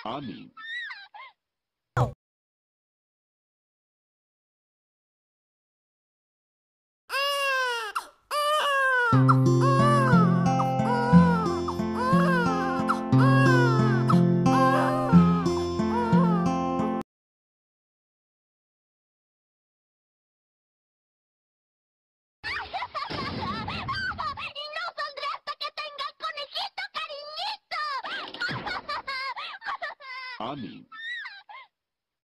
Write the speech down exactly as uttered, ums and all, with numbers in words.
Ami. ¡Y no saldré hasta que tenga el conejito cariñito! Ami.